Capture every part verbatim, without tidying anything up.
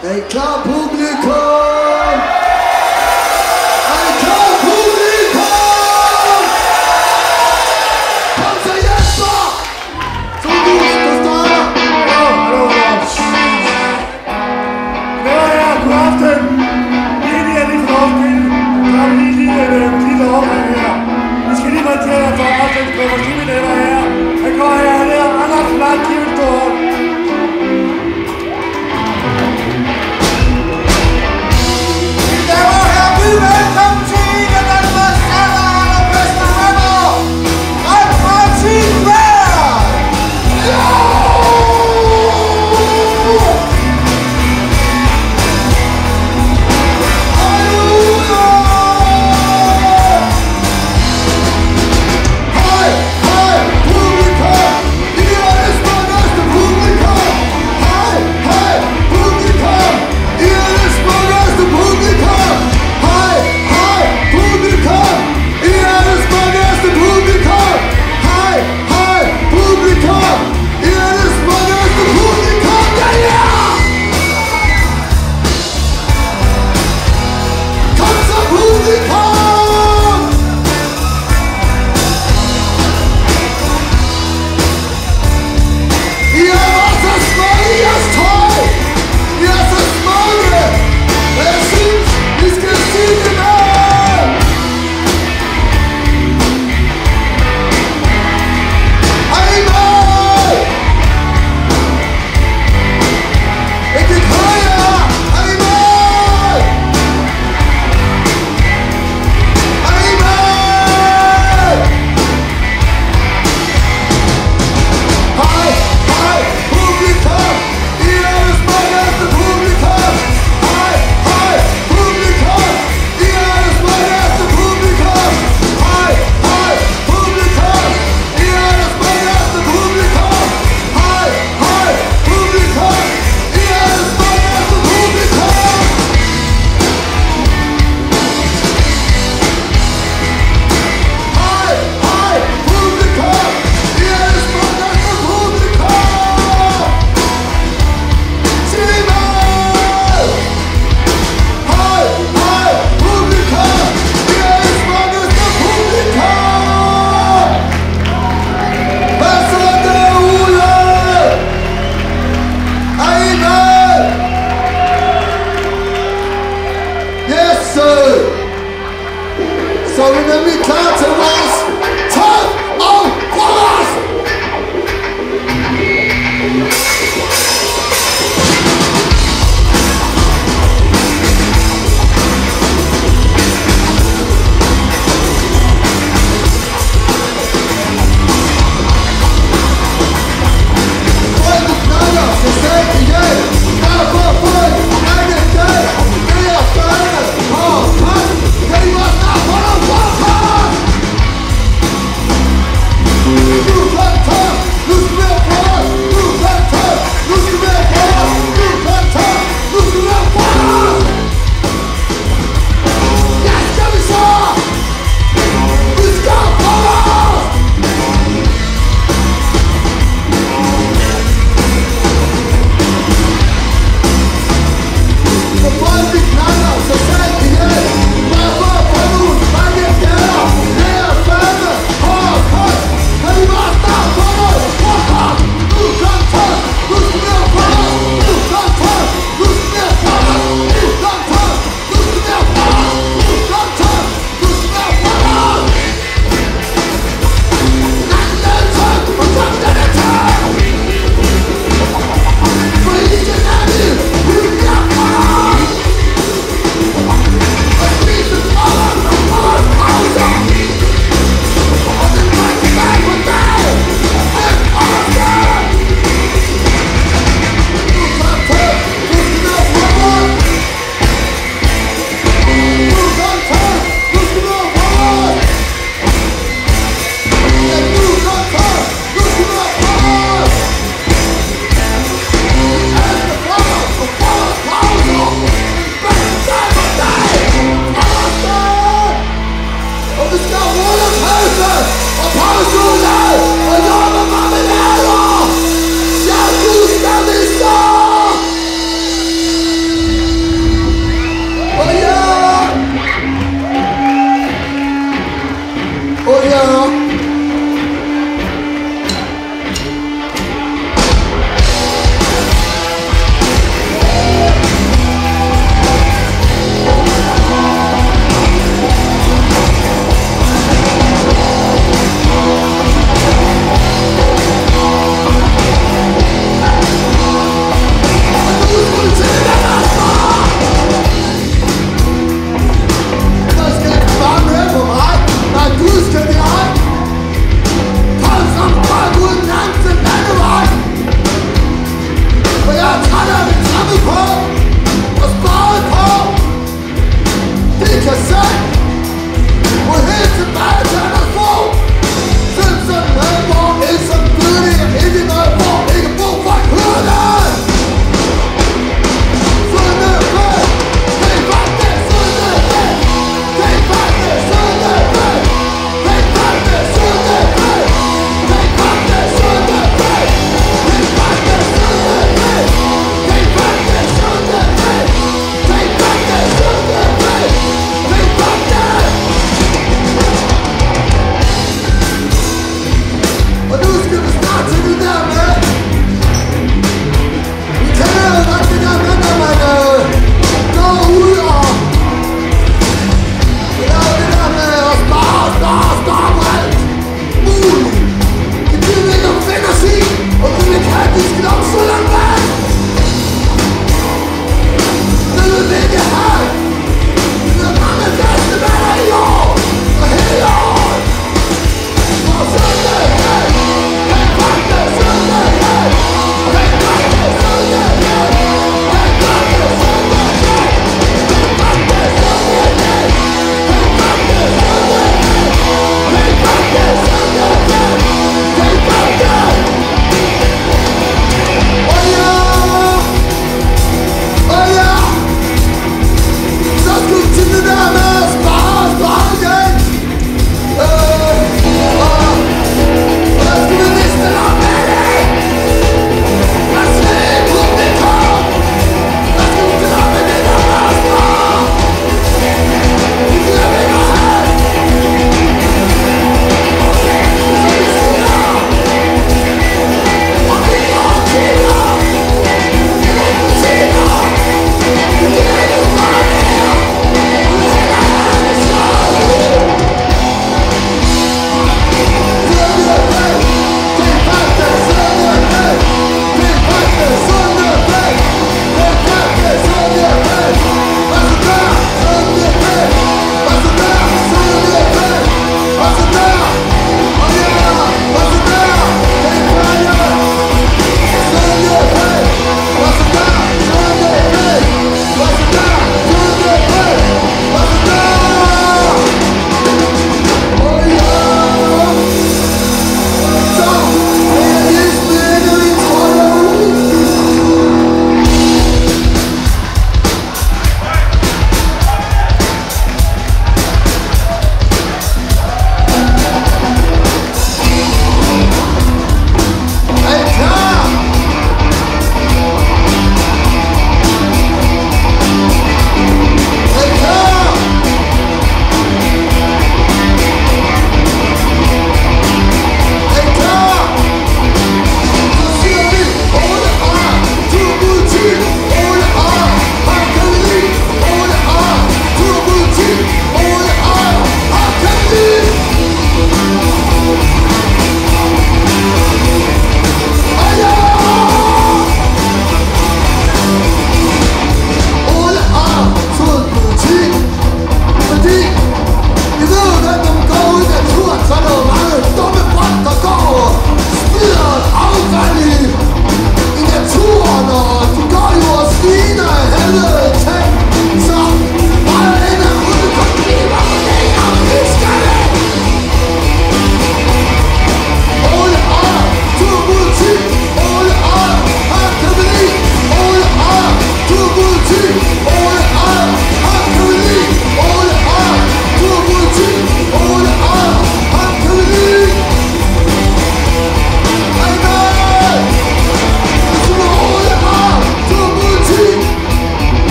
Er I klar, publikum? Er I klar, publikum? Kom så, Jesper! Solus, du starter! Hallo, hallo, hallo. Hør her, god aften. Lige lige er lige for afspil. Så har vi lige lige et lille overgang her. Vi skal lige montere for aftensprøver timenetter her. Han går her, han er Anders Blad Kivelstor. Velkommen til en af Danmarks aller, allerbedste rapper, Ralf Martin Berg! Hej, hej, publikum! I er det smukkeste publikum! Hej, hej, publikum! I er det smukkeste publikum! Hej, hej, publikum! I er det smukkeste publikum! Hej, hej, publikum! I er det smukkeste publikum! Ja, ja! Kom så, publikum! I er bare så smukke i jeres tøj! I er så smukke! Og jeg synes, vi skal sige det med! Er I med? Ikke lidt højere! Er I med? Er I med? Hej, hej, publikum! I er det smukkeste publikum! Hej, hej, publikum! I er det smukkeste publikum! Hej, hej, publikum! I er det smukkeste publikum! Hej, hej, publikum! I er det smukkeste publikum! Hej, hej, publikum! I er det smukkeste publikum! Sig det med! Hej, hej, publikum! I er det smukkeste publikum! Hvad så derude? Er I med? Yes, sir! Så er vi nemlig klar til vores top og frokost! Folk du knaller, så sæt ihjel! Derfor folk, række dag! Det er fandme hårdt! Kan I bare snart få noget frokost?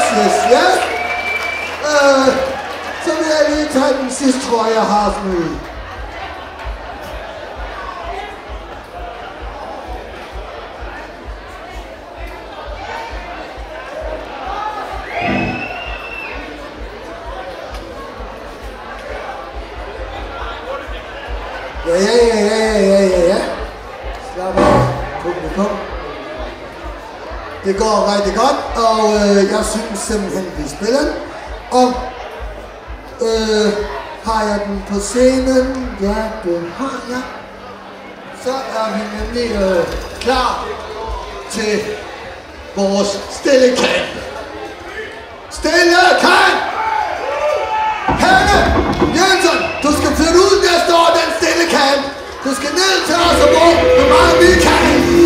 yes, yes. Øh, så vil jeg lige tage den sidste trøje, jeg har haft med. Ja, ja, ja, ja, ja, ja, ja. Slap af, publikum. Det går rigtig godt, og øh, jeg synes simpelthen, vi spiller den. Og øh, har jeg den på scenen? Ja, den har jeg. Så er vi nemlig øh, klar til vores stille kamp. Stille kamp! Hanne Jensen, du skal flytte ud næste år, den stille kamp. Du skal ned til os og bruge, hvor meget vi kan.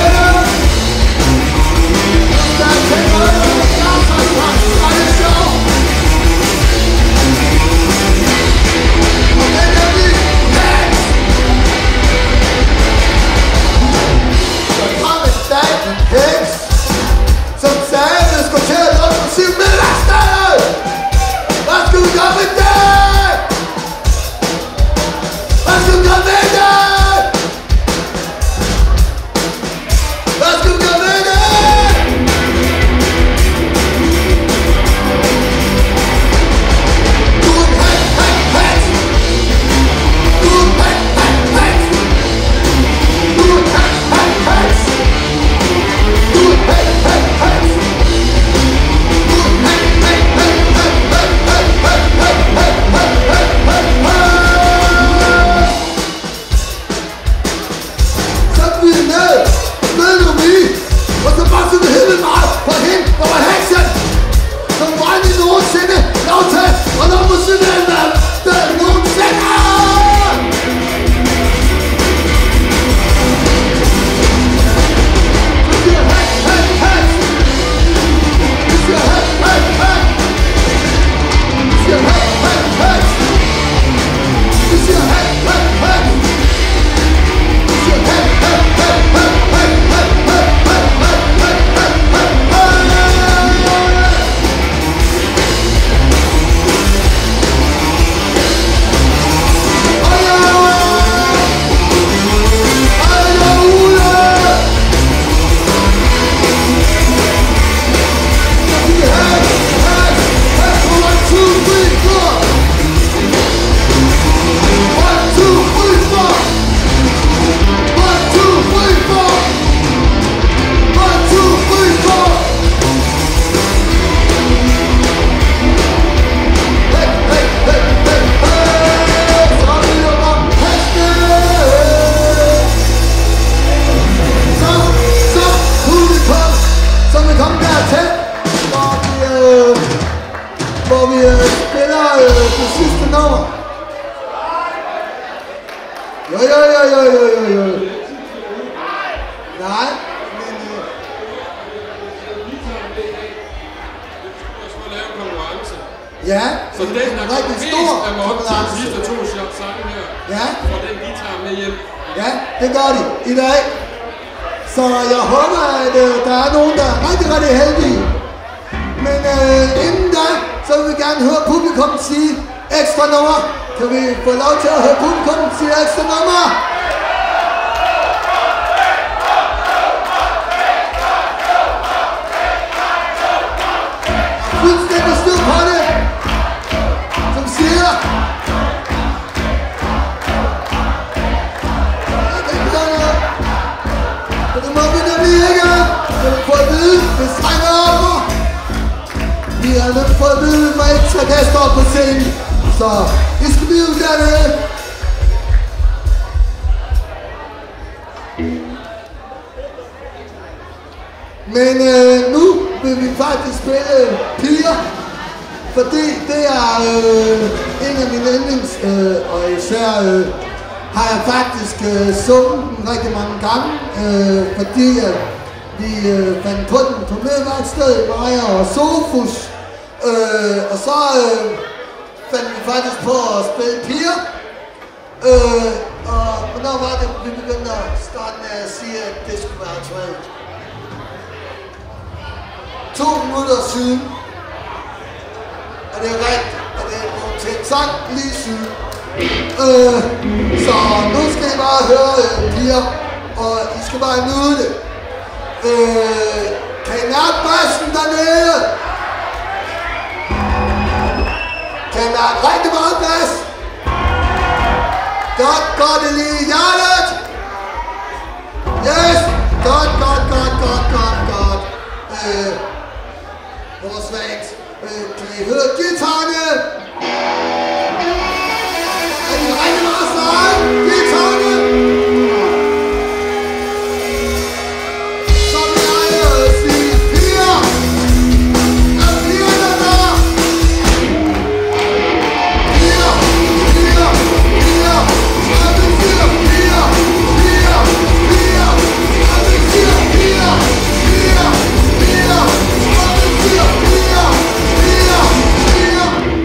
Show! det sidste nummer. Jo, jo, jo, jo, jo, jo, jo. Nej, men... Øh... Ja, så den, der er rigtig stor konkurrence. De sidste to sange her, ja. får den guitar med hjem. Ja, det gør de i dag. Så jeg håber, at øh, der er nogen, der er rigtig, rigtig heldige. Men øh, inden da, så vil vi gerne høre publikum sige ekstra nummer. Kan vi få lov til at høre publikum sige ekstra nummer? Fuldstændig styr på det, som siger. Ja, det gør det. For det må vi nemlig ikke. Det vil få at vide, hvis trænger over. Vi har nemlig fået at vide, at man ikke skal kaste op på scenen. Så vi skal blive uddannet. Men øh, nu vil vi faktisk spille Piger, fordi det er øh, en af mine yndlings, øh, og især øh, har jeg faktisk øh, sunget den rigtig mange gange, øh, fordi øh, vi øh, fandt på den på medværksted, mig og Sofus, øh, og så øh, fandt vi faktisk på at spille Piger, øh, og hvornår var det, vi begyndte at starte med at sige, at det skulle være aktuelt? To minutter siden, og det er rigtigt, og det er blevet til sagt lige siden. Øh, så nu skal I bare høre øh, Piger, og I skal bare nyde det. Øh, kan I mærke bassen dernede? Kan I mærke rigtig meget bas? Godt, godt, det lige i hjertet. Yes, godt, godt, godt, godt, godt, godt. Øh, Vores svagt. Øh, kan I høre guitarerne? Er de rigtig meget seje? Guitarerne? Så vil jeg øh, sige Piger. Er pigerne der? Piger, piger, piger. Er vi siger piger, piger, piger. Er vi siger piger, piger, piger. Piger, piger, piger, piger.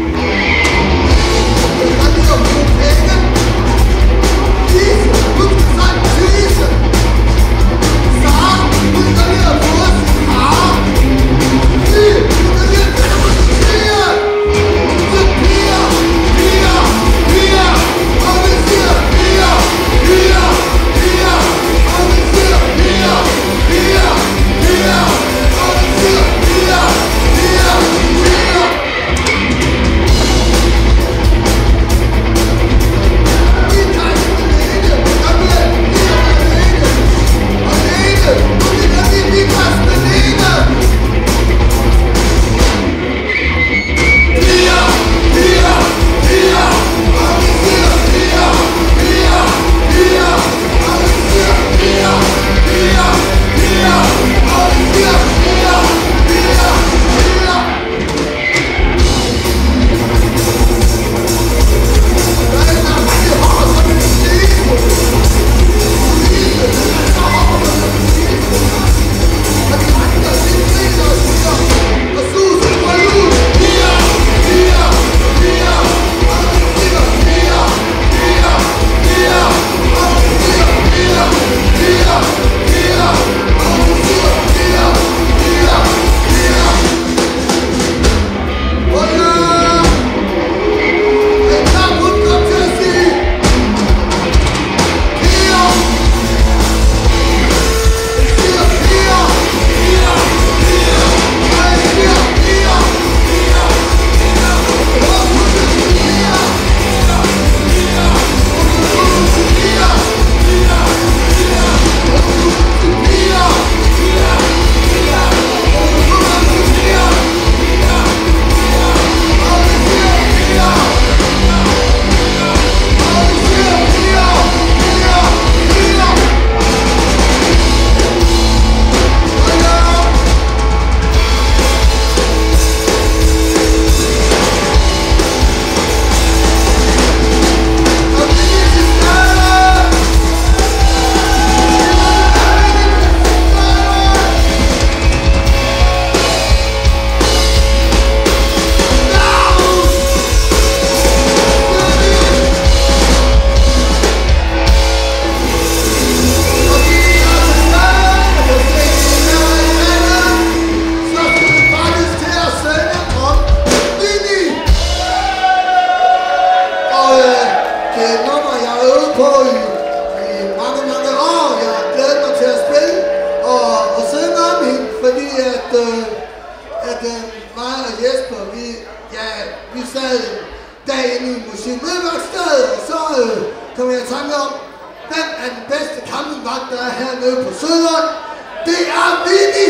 ja, vi sad dagen i musikmødeværkstedet, og så øh, kom jeg i tanke om, hvem er den bedste campingvagt, der er hernede på Søderen? Det er Vinnie!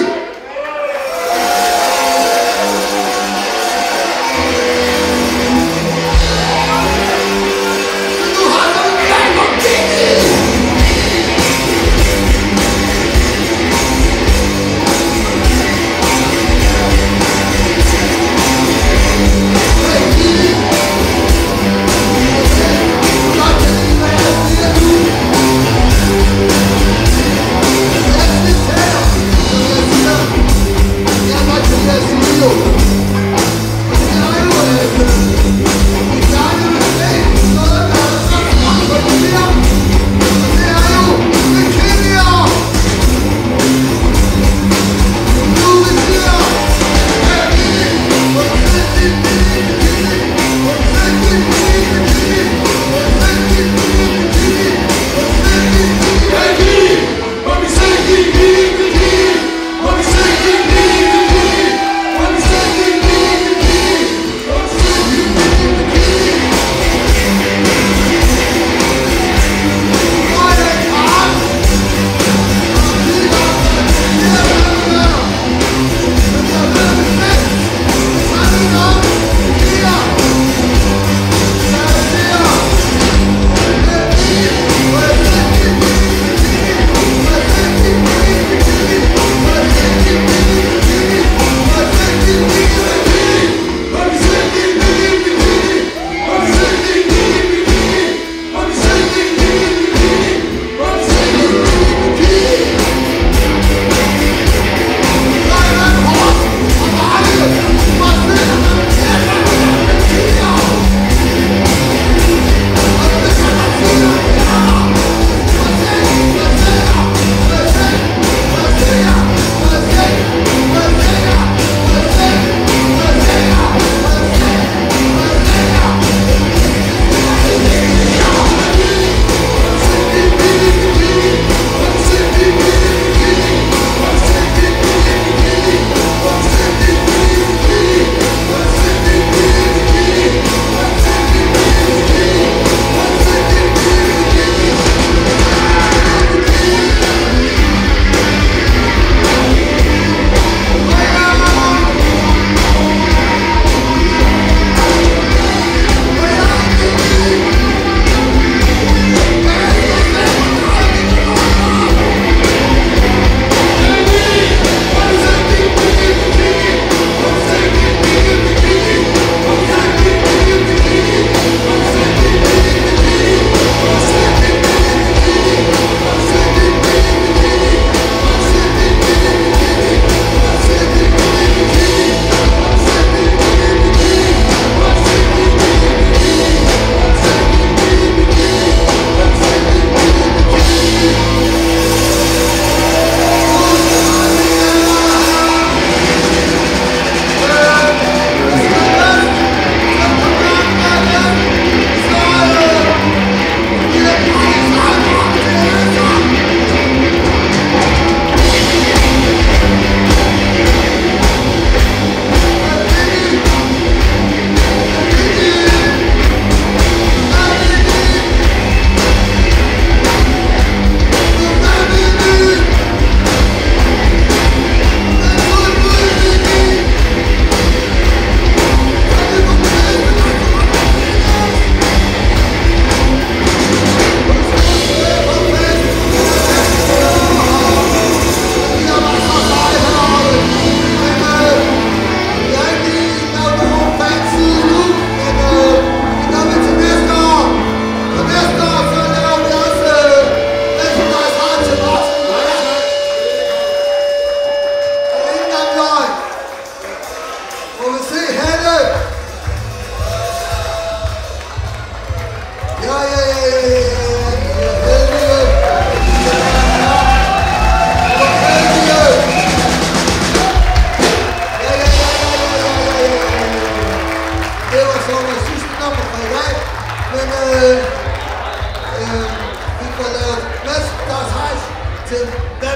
Nu har du en gang om Vinnie!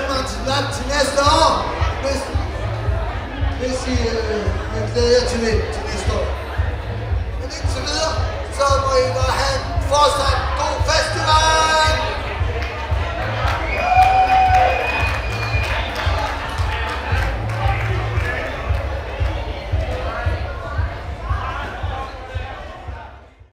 til næste år, hvis, hvis I øh, glæder jer til det.